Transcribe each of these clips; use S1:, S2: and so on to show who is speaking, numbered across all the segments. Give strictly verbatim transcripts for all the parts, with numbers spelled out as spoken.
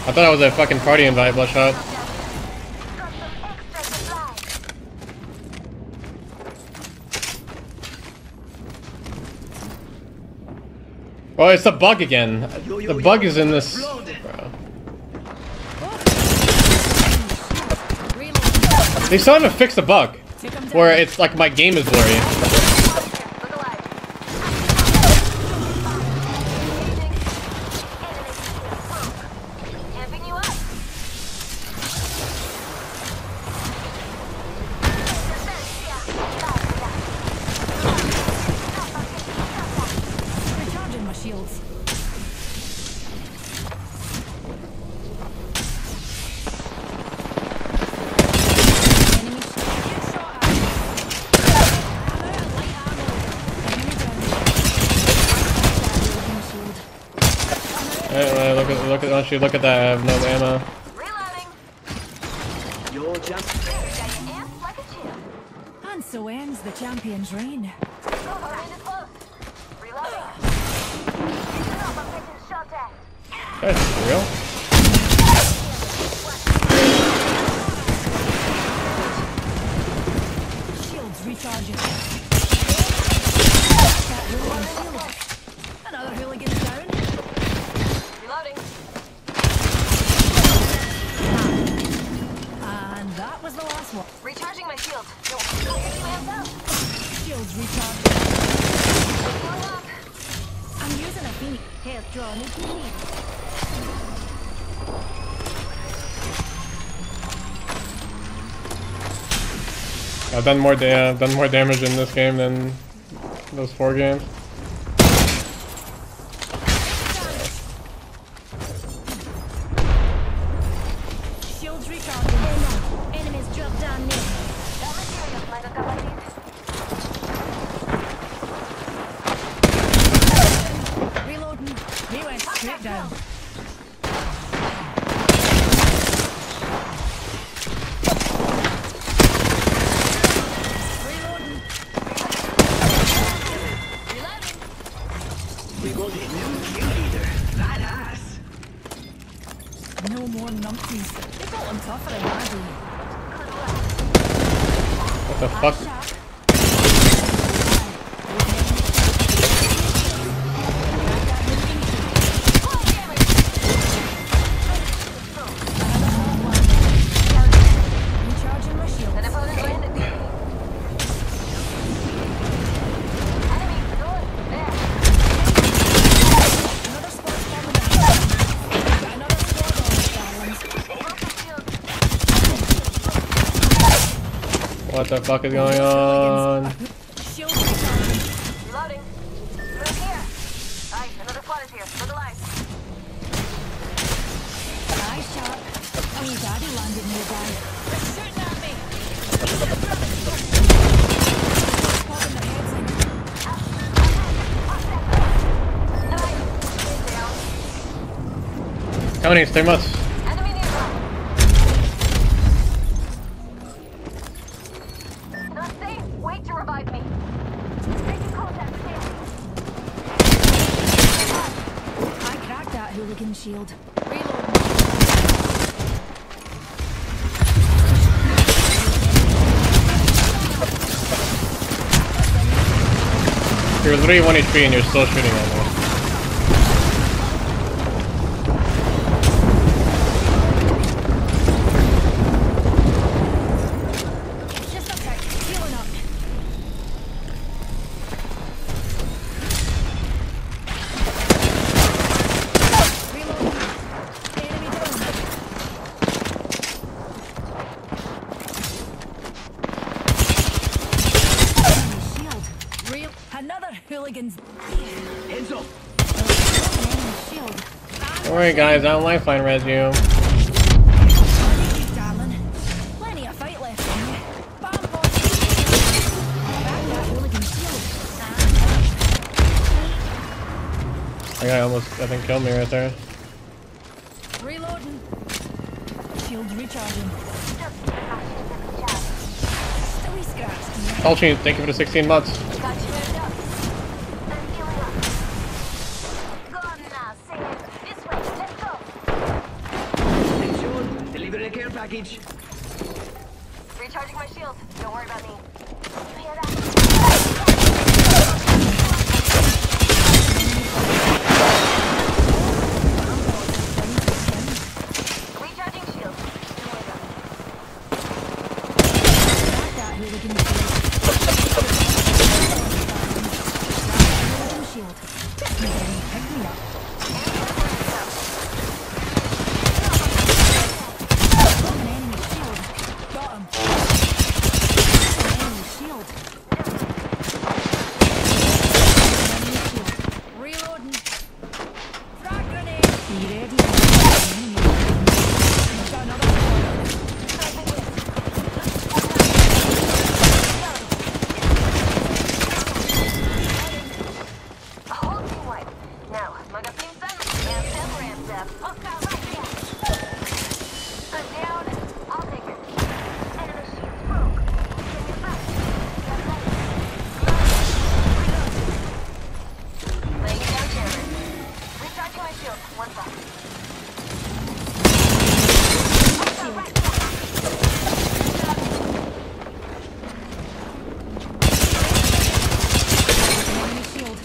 S1: I thought it was a fucking party invite, Bloodshot. Oh, it's the bug again. The bug is in this. Bro. They still haven't fixed the bug where it's like my game is blurry. Hey, look at look at don't you look at that? I have no ammo.
S2: Reloading. Your jump. Like a champ. And so ends the champion's reign. Reloading.
S1: That's real.
S2: Shields recharging. Another hooligan is down. Reloading. And that was the last one. Recharging my shield. No, shields recharging. I'm using a beat. Health drawn if you need.
S1: I've done more da I've done more damage in this game than those four games.
S2: Shields recharging. Enemies drop down near. Reloading. He went straight down.
S3: We got a new kill leader. Badass.
S2: No more numpties. They got them tougher than I do.
S1: What the fuck?
S2: Recharging my shield.
S1: What the fuck is going on?
S2: Shield recharging. Reloading. Move here. Alright, another squad is here. Look alive. Nice shot. Oh, your daddy landed nearby. They're shooting at me. Popping their heads in.
S1: How many? Stay much.
S2: Enemy nearby. Not safe. Wait to revive me. Making contact. I cracked that hooligan shield. Reload.
S1: You're literally one H P and you're still shooting at me.
S2: Just a sec. Healing up. Reloading. Enemy down. Shield. Real. Another hooligan's.
S3: Heads up.
S2: Enemy shield.
S1: Don't worry guys, I don't lifeline res you.
S2: Darling. Plenty of fight left in you. Bomb ball. Back that hooligan shield.
S1: That guy almost, I think, killed me right there.
S2: Reloading. Shields recharging. Still scratched.
S1: Tulchin, thank you for the sixteen months.
S2: Got you moved up. I'm healing up. Go on now, sing it. This way, let's go.
S3: package.
S4: Recharging my shield. Don't worry about me. You hear that? Recharging shield. Don't worry about me.
S2: That hooligan shield. Shield. Pick me up. An enemy shield. Got him. An enemy shield. Enemy shield. Reloading. Frag grenade. Be ready. Got another one.
S4: A whole team wipe. Now, magazine sun, ramp up, ramp up. Hostile right here. I'm down. I'll take it. Enemy shield broke. Can you back? That's right. Reload. Laying down jammer. Recharging my shield. One sec. Hostile right here.
S2: Enemy shield.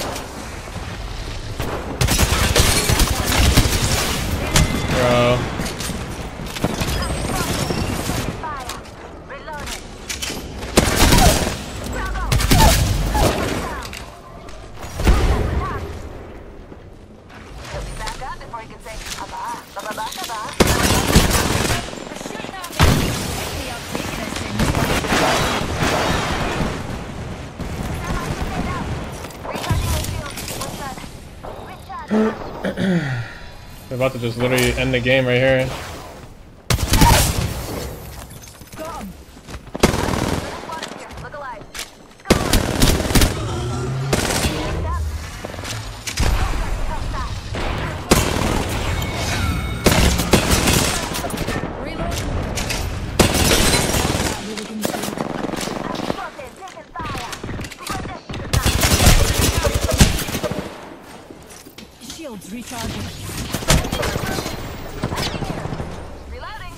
S1: Bro.
S4: Fire. Reloading. Bravo. He'll be back up before he can say, Aba, Aba, Aba, Aba.
S2: They're shooting at me. They are taking us in.
S4: Recharging my shield. What's that? Recharge.
S1: We're about to just literally end the game right here.
S2: Got him.
S4: Another squad up here. Look alive. Go on. Next up. Go fast.
S2: Reload. That hooligan shield.
S4: I'm spotted. Taking fire. Put this shit
S2: Shields recharging.
S4: Reloading.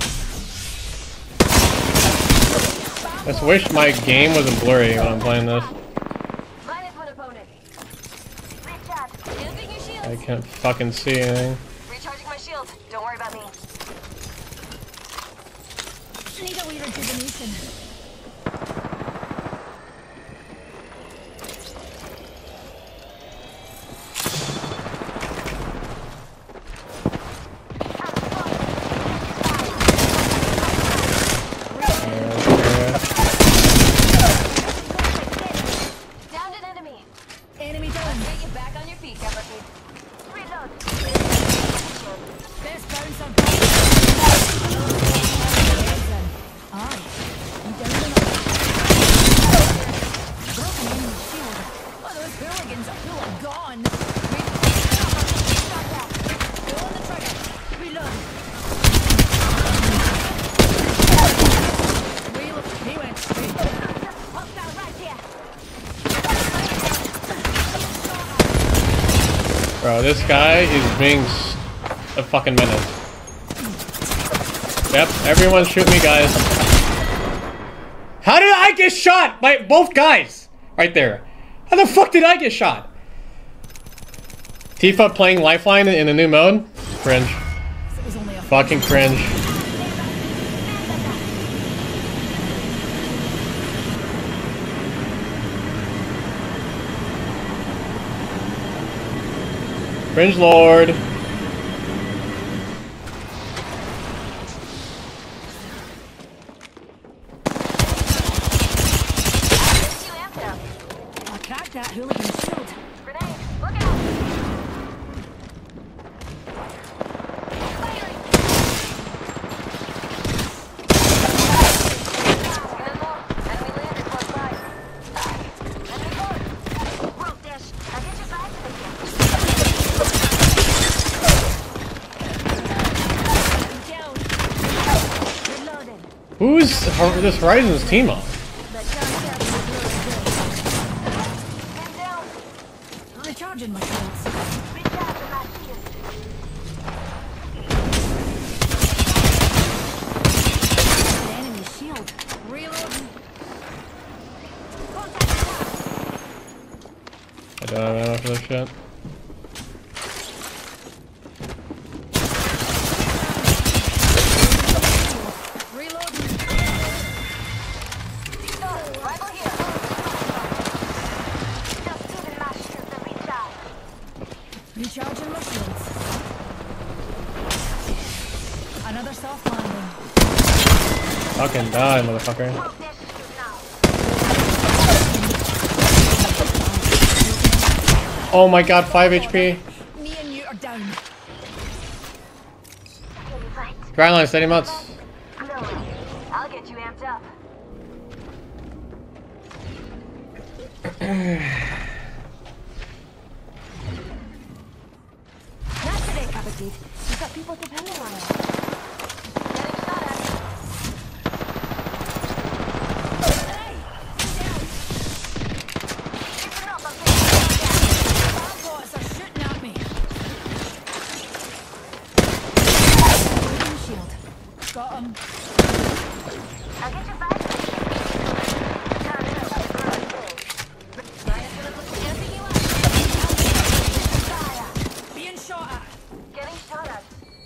S1: I just wish my game wasn't blurry when I'm playing this.
S4: Minus one opponent. Recharge. Using your shield.
S1: I can't fucking see anything.
S4: Recharging my shield. Don't worry about me.
S2: Need a wee rejuvenation.
S4: Downed an enemy.
S2: Enemy down.
S4: Get you back on your feet, Cavalry. Reload.
S2: Best bounce on. Aye. You down and up. Broken enemy shield. Oh, those hooligans are full of gone. Pull on the trigger. Reload. Reload. He went straight.
S4: Hostile right here.
S1: Bro, this guy is being s- a fucking menace. Yep, everyone shoot me, guys. How did I get shot by both guys? Right there. How the fuck did I get shot? Tifa playing Lifeline in a new mode? Cringe.
S2: It was only a
S1: Fucking cringe. Cringe Lord.
S4: You amped up.
S2: I cracked that hooligan shield.
S4: Grenade. Look out. Firing. Gun low. Enemy landed close by. Enemy forward. Rope dash. I'll get your back to the camp. Down. Reloaded.
S1: Who's Hor- this Horizon's team on?
S4: The contact is I'm down.
S2: Recharging my shields.
S4: Recharge the last shield.
S1: Don't have ammo for this shit.
S2: Recharging my shields. Another soft landing.
S1: Fucking die, motherfucker. Oh my god, five H P.
S2: Me and you are down.
S1: Grind line, steady mutts.
S4: No, I'll get you amped up. Not today, Captain. You've got people depending on us. Getting shot at. Hey! Keep it up, I'm taking shot
S2: Bots are shooting at me. Shield. Got him.
S4: I'll get you back. No, no, no.
S2: Being shot at.
S4: Getting shot at.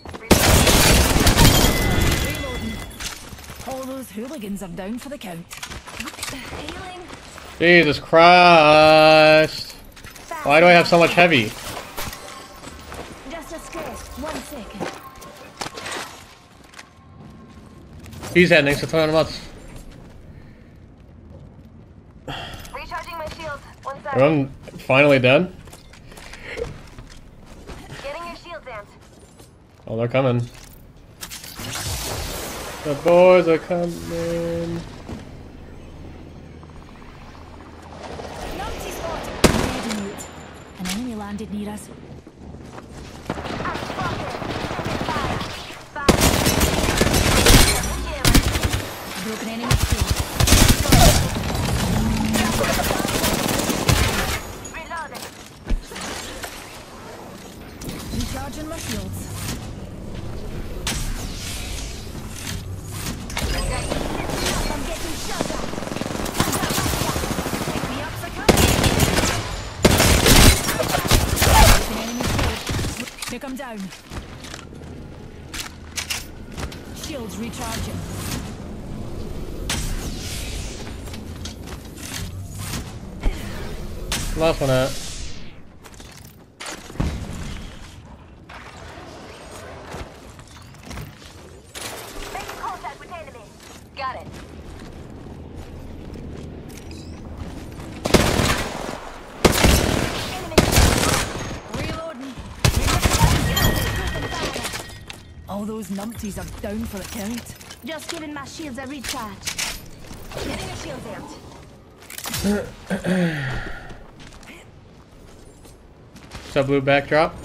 S2: Reloading. All those hooligans are down for the count.
S4: Healing.
S1: Jesus Christ. Why do I have so much heavy?
S4: Just a scared. One second.
S1: He's heading next to two hundred mutts.
S4: Recharging my shield. One second.
S1: I'm finally dead.
S4: Getting your shield amped.
S1: Oh, they're coming. The boys are coming.
S2: Numpty spotted. Ready. An enemy landed near us.
S4: I'm spotted. Fire. Fire.
S2: Broken enemy shield.
S4: Reloading.
S2: Recharging my shields.
S4: I'm getting shot at.
S2: Pick me up for cover. Broken enemy shield. Take him down. Shields recharging.
S1: Last one out.
S4: Making contact with enemy. Got it. Enemy.
S2: Reloading. All those numpties are down for the count.
S4: Just giving my shields a recharge. Getting your shields amped.
S1: Sub blue backdrop.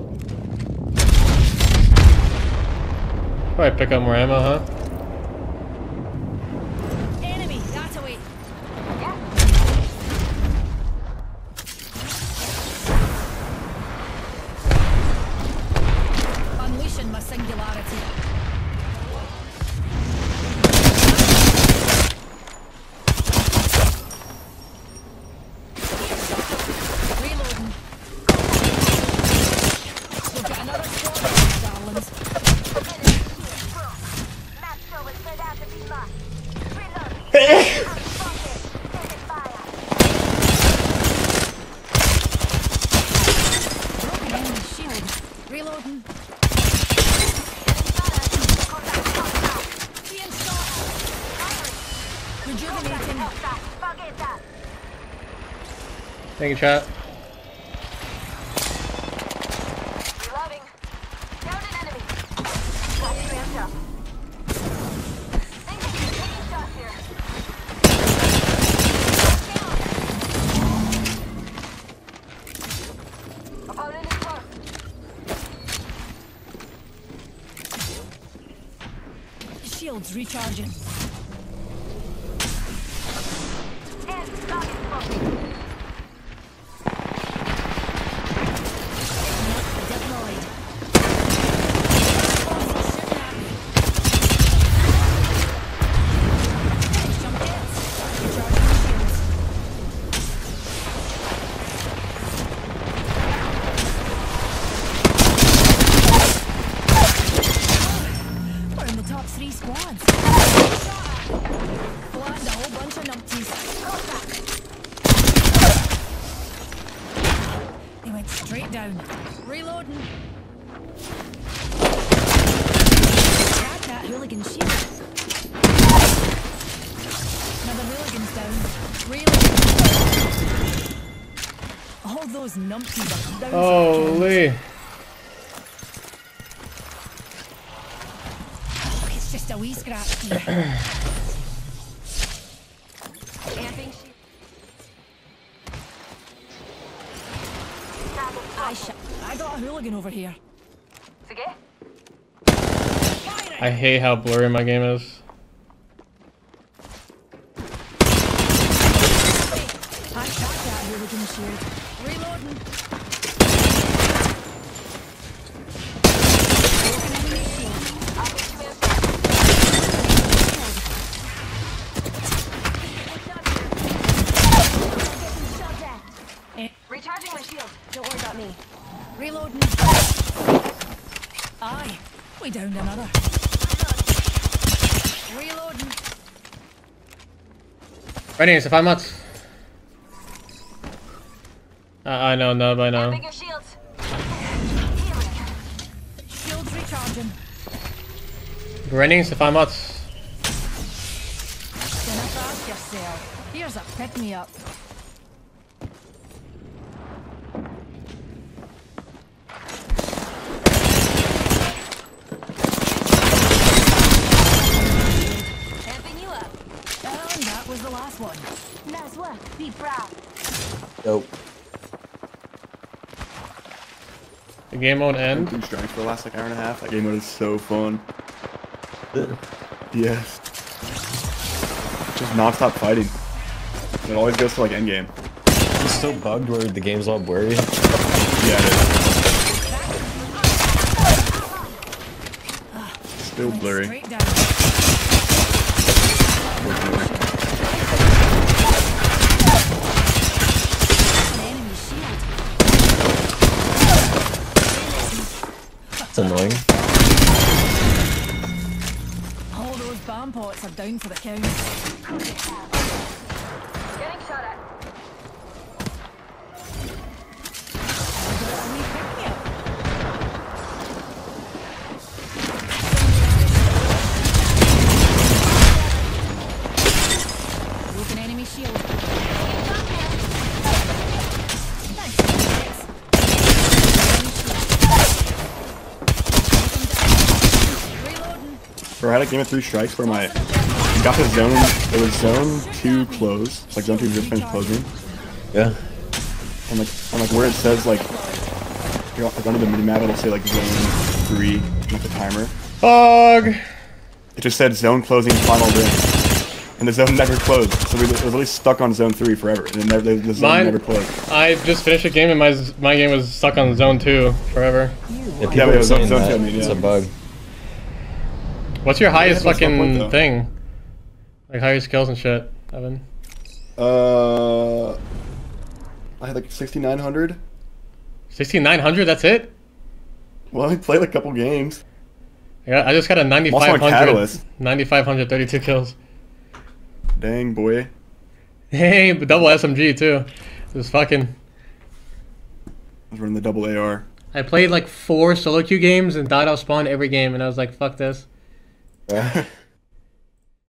S1: Probably pick up more ammo, huh?
S2: Enemy, that away.
S4: Yeah.
S2: Unleashing my singularity. Reloading. We've got another squad, darlings.
S4: Map show is spread out to be lost. Reload. I'm spotted. Taking fire.
S2: Broken enemy shield. Reloading. Being shot. Rejuvenating.
S4: Forget that.
S1: Thank you, chat.
S4: Reloading. Down an enemy. Got you amped up. Thank you. Taking shots here. Opponent is close.
S2: Shields recharging.
S4: And stop it smoking.
S2: Deployed. Jump hits. Recharging shields. squads. Flattened a whole bunch of numpties. They went straight down. Reloading. Grab that hooligan shield. Another hooligan's down. Reloading. All those numpties are down.
S1: Holy.
S2: Oh, it's just a wee scratch here.
S4: Amping shield.
S2: I sh I got a hooligan over here.
S4: Sige.
S1: I hate how blurry my game is.
S2: I shot that hooligan shield. Reloading. Broken enemy shield.
S4: I'll get you in. Shot at.
S2: Eh,
S4: Recharging my shield. Don't worry about me.
S2: Reloading. Aye, we downed another. Reloading.
S1: Ready, so five months. Uh, I know, no, by now.
S4: Amping your shields.
S2: Shields recharging.
S1: Ready, so five months.
S2: Gonna fast yourself. Here's a pick me up.
S4: Amping you up.
S2: And that was the last one.
S4: Nice work. Be proud.
S5: Nope.
S1: The game won't end.
S6: Two strikes for the last like hour and a half. That game mode is so fun. Yes. Just non-stop fighting. It always goes to like endgame.
S5: It's still bugged where the game's all blurry.
S6: Yeah, it is. Still
S2: Went
S6: blurry.
S2: straight down. An enemy shield.
S5: It's annoying.
S2: All those bomb pots are down for the count.
S4: Getting shot at.
S2: A wee pick me up. Broken enemy shield. Nice. Reloading.
S6: Bro, I had a game of three strikes where my got the zone. It was zone two close. It's like zone two just finished closing.
S5: Yeah.
S6: And like, and like where it says like, you're like under the mini map, it'll say like zone three, like the timer.
S1: Fog!
S6: It just said zone closing final ring. And the zone never closed. So we was really stuck on zone three forever. And it never, the, the zone
S1: Mine-
S6: never closed.
S1: I just finished a game and my my game was stuck on zone two forever.
S5: Yeah,
S6: Yeah,
S5: people
S6: but it
S5: are
S6: was
S5: saying
S6: zone
S5: that.
S6: two, I mean,
S5: It's
S6: yeah.
S5: a bug.
S1: What's your highest
S6: that's my point,
S1: fucking
S6: though.
S1: thing? Like highest kills and shit, Evan?
S6: Uh, I had like sixty-nine hundred.
S1: sixty-nine hundred, that's it?
S6: Well, I played like a couple games.
S1: I, got, I just got a
S6: I'm also on
S1: ninety-five hundred.
S6: Catalyst.
S1: ninety-five hundred thirty-two kills.
S6: Dang, boy.
S1: Hey, but double S M G too. Just fucking.
S6: I was running the double A R.
S1: I played like four solo queue games and died off spawn every game, and I was like, fuck this.